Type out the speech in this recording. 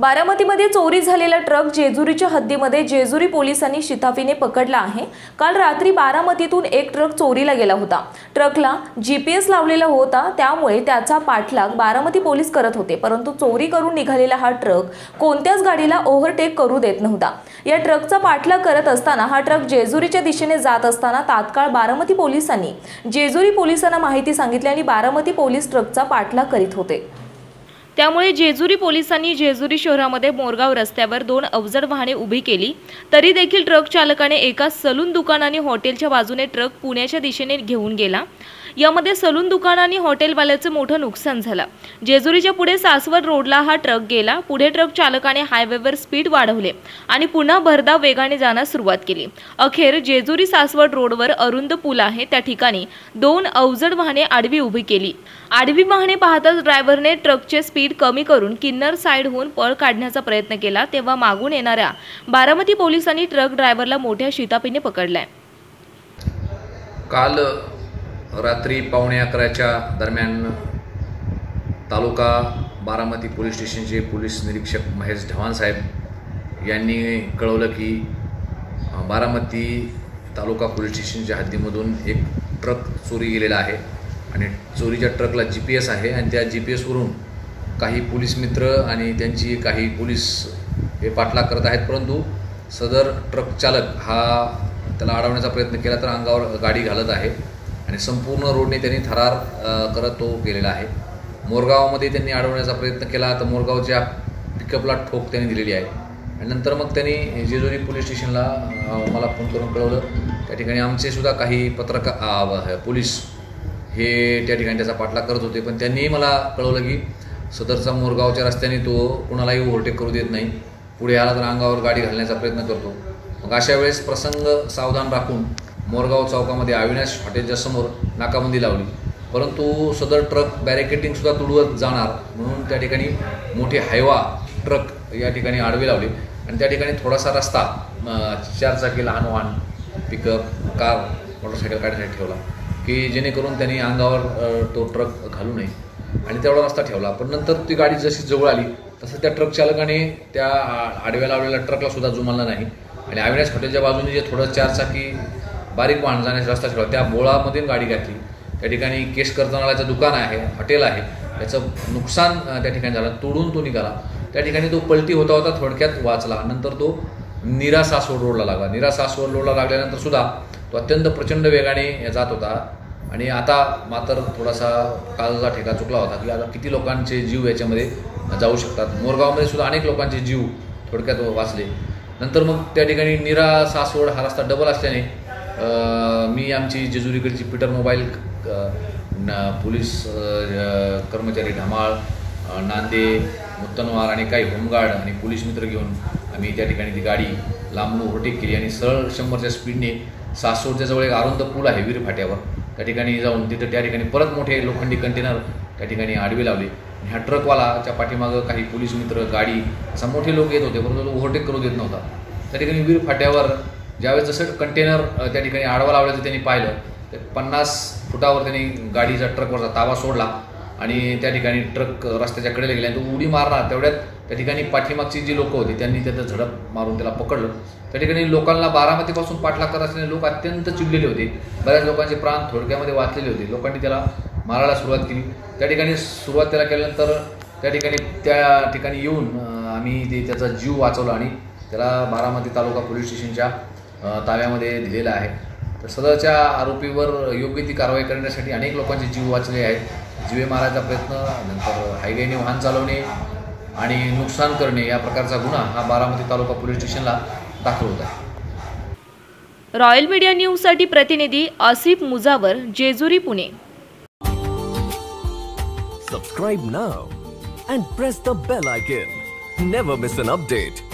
बारामतीमध्ये चोरी झालेला ट्रक जेजुरीच्या हद्दीमध्ये जेजुरी पोलिसांनी शिताफीने पकडला आहे। काल रात्री बारामतीतून एक ट्रक चोरीला गेला होता। ट्रकला जीपीएस लावलेला होता, त्यामुळे त्याचा पाठलाग बारामती पोलीस करत होते, परंतु चोरी करून निघालेला हा ट्रक कोणत्याच गाडीला ओव्हरटेक करू देत नव्हता। या ट्रकचा पाठलाग करत असताना हा ट्रक जेजुरीच्या दिशेने जात असताना तात्काळ बारामती पोलिसांनी जेजुरी पोलिसांना माहिती सांगितली आणि बारामती पोलीस ट्रकचा पाठलाग करीत होते। त्यामुळे जेजुरी पोलिसांनी जेजुरी शहरामध्ये मोरगाव रस्त्यावर 2 अवजड वाहने उभी केली, तरी देखील ट्रक चालकाने एका सलून दुकान आणि हॉटेलच्या बाजूने ट्रक पुण्याच्या दिशेने घेऊन गेला। यामध्ये सलून दुकान आणि हॉटेलवाल्याचे मोठे नुकसान झाले। जेजुरीच्या पुढे सासवड रोडला हा ट्रक गेला। पुढे ट्रक चालकाने हायवेवर स्पीड वाढवले आणि पुन्हा भरधाव वेगाने जाण्यास सुरुवात केली। अखेर जेजुरी सासवड रोडवर अरुंद पूल आहे, त्या ठिकाणी 2 अवजड वाहने आडवी उभी केली। आडवी वाहने पाहताच ड्रायव्हरने ट्रकचे स्पीड कमी करून किन्नर साइडहून पळ काढण्याचा प्रयत्न केला, तेव्हा मागून येणाऱ्या बारामती पोलिसांनी ट्रक ड्रायव्हरला मोठ्या शिताफीने पकडलाय। काल रात्री 11:15च्या दरम्यान तालुका बारामती पोलीस स्टेशनचे पोलीस निरीक्षक महेश ढवाण साहेब यांनी कळवलं की बारामती तालुका पोलीस स्टेशनच्या हद्दीमधून एक ट्रक चोरी गेलेला आहे आणि चोरीच्या ट्रकला जीपीएस आहे आणि त्या जीपीएसवरून काही पोलीस मित्र आणि त्यांची काही पोलीस हे पाठलाग करत आहेत, परंतु सदर ट्रक चालक हा त्याला अडवण्याचा प्रयत्न केला तर अंगावर गाडी घालत आहे आणि संपूर्ण रोडने त्यांनी थरार करत तो गेलेला आहे। मोरगावमध्ये त्यांनी अडवण्याचा प्रयत्न केला तर मोरगावच्या पिकअपला ठोक त्यांनी दिलेली आहे आणि नंतर मग त्यांनी जेजुरी पोलीस स्टेशनला मला फोन करून कळवलं। त्या ठिकाणी आमचे सुद्धा काही पत्रकार पोलीस हे त्या ठिकाणी त्याचा पाठलाग करत होते, पण त्यांनी मला कळवलं की सदरचा मोरगावच्या रस्त्याने तो कोणालाही ओव्हरटेक करू देत नाही, पुढे आला तर अंगावर गाडी घालण्याचा प्रयत्न करतो। मग अशा वेळेस प्रसंग सावधान राखून मोरगाव चौकामध्ये अविनाश हॉटेलच्या समोर नाकाबंदी लावली, परंतु सदर ट्रक बॅरिकेडिंगसुद्धा तुडवत जाणार म्हणून त्या ठिकाणी मोठे हायवा ट्रक या ठिकाणी आडवे लावले आणि त्या ठिकाणी थोडासा रस्ता 4 चाकी लहान वाहन पिकअप कार मोटरसायकल काढण्यासाठी ठेवला की जेणेकरून त्यांनी अंगावर तो ट्रक घालू नये आणि तेवढा रस्ता ठेवला। पण नंतर ती गाडी जशी जवळ आली तसं त्या ट्रक चालकाने त्या आडव्या लावलेल्या ट्रकला सुद्धा जुमानला नाही आणि अविनाश हॉटेलच्या बाजूने जे थोडं 4 चाकी बारीक वाहन जाण्याचा रस्ता ठेवला त्या बोळामधून गाडी घातली। त्या ठिकाणी केश कर्तनालयाचं दुकान आहे, हॉटेल आहे, त्याचं नुकसान त्या ठिकाणी झालं, तोडून तो निघाला। त्या ठिकाणी तो पलटी होता होता थोडक्यात वाचला। नंतर तो नीरा सासवड रोडला लागला। नीरा सासवड रोडला लागल्यानंतर सुद्धा तो अत्यंत प्रचंड वेगाने जात होता आणि आता मात्र थोडासा काळजा ठेका चुकला होता की आता किती लोकांचे जीव याच्यामध्ये जाऊ शकतात। मोरगावमध्ये सुद्धा अनेक लोकांचे जीव थोडक्यात वाचले। नंतर मग त्या ठिकाणी नीरा सासवड हा रस्ता डबल असल्याने मी आमची जेजुरीकडची पीटर मोबाईल पोलीस कर्मचारी धमाळ, नांदे, मुत्तनवार आणि काही होमगार्ड आणि पोलीस मित्र घेऊन आम्ही त्या ठिकाणी ती गाडी लांबून ओव्हरटेक केली आणि सरळ 100च्या स्पीडने सासवडच्या जवळ एक अरुंद पूल आहे वीर फाट्यावर, त्या ठिकाणी जाऊन तिथं त्या ठिकाणी परत मोठे लोखंडी कंटेनर त्या ठिकाणी आडवे लावले। ह्या ट्रकवालाच्या पाठीमागं काही पोलीस मित्र गाडी असा मोठे लोक येत होते, परंतु तो ओव्हरटेक करू देत नव्हता। त्या ठिकाणी वीर फाट्यावर ज्यावेळेस जसं कंटेनर त्या ठिकाणी आडवा लावल्याचं त्यांनी पाहिलं तर 50 फुटावर त्यांनी गाडीचा ट्रकवरचा ताबा सोडला आणि त्या ठिकाणी ट्रक रस्त्याच्या कडेला गेला आणि तो उडी मारणार तेवढ्यात त्या ठिकाणी पाठीमागची जी लोकं होती त्यांनी त्याचं झडप मारून त्याला पकडलं। त्या ठिकाणी लोकांना बारामतीपासून पाठलाग करत असलेले लोक अत्यंत चिडलेले होते, बऱ्याच लोकांचे प्राण थोडक्यामध्ये वाचलेले होते। लोकांनी त्याला मारायला सुरुवात केली। त्या ठिकाणी सुरुवात त्याला केल्यानंतर त्या ठिकाणी येऊन आम्ही त्याचा जीव वाचवला आणि त्याला बारामती तालुका पोलीस स्टेशनच्या ताब्यामध्ये दिलेला आहे। तर सदरच्या आरोपीवर योग्य ती कारवाई करण्यासाठी अनेक लोकांचे जीव वाचले आहेत। जीवे मारायचा प्रयत्न, नंतर हायवेने वाहन चालवणे आणि नुकसान करणे या प्रकारचा गुन्हा हा बारामती तालुका पोलीस स्टेशनला दाखल होत आहे। रॉयल मीडिया न्यूजसाठी प्रतिनिधी Asif Mujawar, Jejuri, Pune. Subscribe now and press the bell icon. Never miss an update.